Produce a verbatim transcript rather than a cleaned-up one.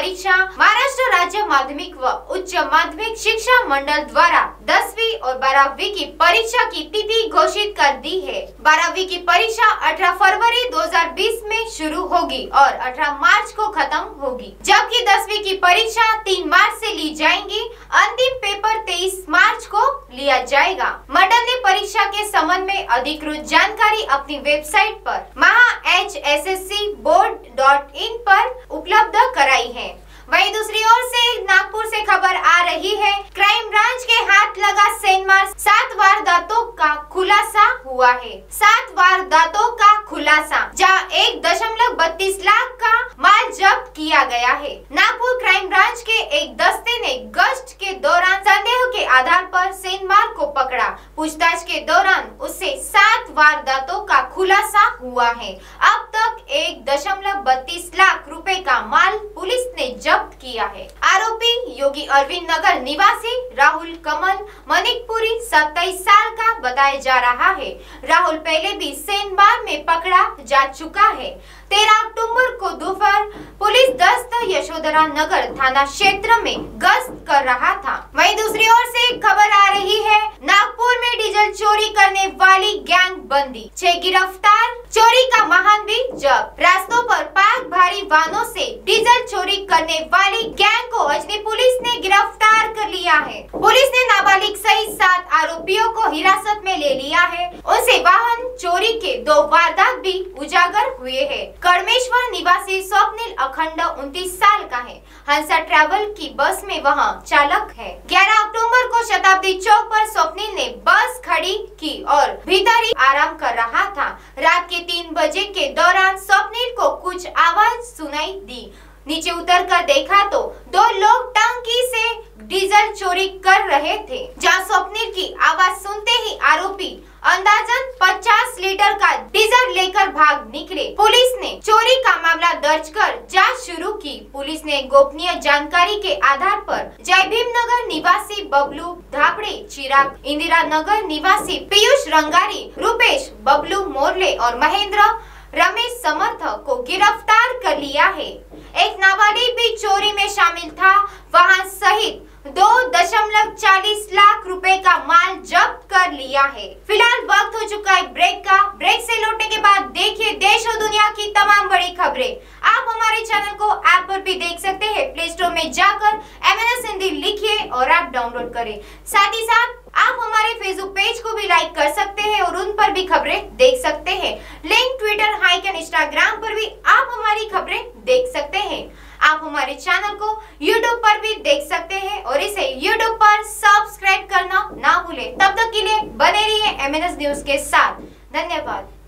परीक्षा महाराष्ट्र राज्य माध्यमिक व उच्च माध्यमिक शिक्षा मंडल द्वारा दसवीं और बारहवीं की परीक्षा की तिथि घोषित कर दी है। बारहवीं की परीक्षा अठारह फरवरी दो हज़ार बीस में शुरू होगी और अठारह मार्च को खत्म होगी, जबकि दसवीं की परीक्षा तीन मार्च से ली जाएंगी। अंतिम पेपर तेईस मार्च को लिया जाएगा। मंडल ने परीक्षा के संबंध में अधिकृत जानकारी अपनी वेबसाइट पर Maha H S S C board dot in पर उपलब्ध कराई है। वहीं दूसरी ओर से नागपुर से खबर आ रही है, क्राइम ब्रांच के हाथ लगा सेंधमार सात वारदातों का खुलासा हुआ है। सात वारदातों का खुलासा, जहां एक दशमलव बत्तीस लाख का माल जब्त किया गया है। नागपुर क्राइम ब्रांच के एक दस्ते ने गश्त के दौरान संदेह के आधार पर सेंधमार को पकड़ा। पूछताछ के दौरान उससे सात वारदातों का खुलासा हुआ है। अब तक एक दशमलव बत्तीस लाख रुपए का माल पुलिस ने जब्त किया है। आरोपी योगी अरविंद नगर निवासी राहुल कमल मनिकपुरी सत्ताईस साल का बताया जा रहा है। राहुल पहले भी सेंधमार में पकड़ा जा चुका है। तेरह अक्टूबर को दोपहर पुलिस दस्त यशोधरा नगर थाना क्षेत्र में गश्त कर रहा था। वहीं दूसरी ओर से खबर आ रही है, नागपुर में डीजल चोरी करने वाली गैंग बंदी, छह गिरफ्तार, चोरी का वाहन भी जब्त। रास्तों पर पार्क भारी वाहनों से डीजल चोरी करने वाली गैंग को अजनी पुलिस ने गिरफ्तार कर लिया है। पुलिस ने नाबालिग सहित सात आरोपियों को हिरासत में ले लिया है। उनसे वाहन चोरी के दो वारदात भी उजागर हुए हैं। कड़मेश्वर निवासी स्वप्निल अखंड उनतीस साल का है। हंसा ट्रैवल की बस में वह चालक है। ग्यारह अक्टूबर को शताब्दी चौक पर स्वप्निल ने बस खड़ी की और भीतर ही आराम कर रहा था। रात के तीन बजे के दौरान स्वप्निल को कुछ आवाज सुनाई दी। नीचे उतर कर देखा तो दो लोग टंकी से डीजल चोरी कर रहे थे। जहां स्वप्निल की आवाज सुनते ही आरोपी अंदाजन पचास लीटर का डीजल लेकर भाग निकले। पुलिस ने चोरी का मामला दर्ज कर जांच शुरू की। पुलिस ने गोपनीय जानकारी के आधार पर जय भीम नगर निवासी बबलू धापड़े, चिराग इंदिरा नगर निवासी पीयूष रंगारी, रूपेश बबलू मोरले और महेंद्र रमेश समर्थक को गिरफ्तार कर लिया है। एक नाबालिग भी चोरी में शामिल था। वाहन सहित दो दशमलव चालीस लाख रुपए का माल जब्त कर लिया है। फिलहाल वक्त हो चुका है ब्रेक का। ब्रेक से लौटने के बाद देखिए देश और दुनिया की तमाम बड़ी खबरें। आप हमारे चैनल को ऐप पर भी देख सकते हैं। प्ले स्टोर में जाकर एम एन एस हिंदी लिखिए और ऐप डाउनलोड करें। साथ ही साथ आप हमारे फेसबुक पेज को भी लाइक कर सकते हैं और उन पर भी खबरें देख सकते हैं। Link Twitter, Hike and Instagram पर भी आप हमारी खबरें देख सकते हैं। आप हमारे चैनल को यूट्यूब पर भी देख सकते हैं और इसे यूट्यूब पर सब्सक्राइब करना ना भूलें। तब तक के लिए बने रहिए एम एन एस न्यूज के साथ। धन्यवाद।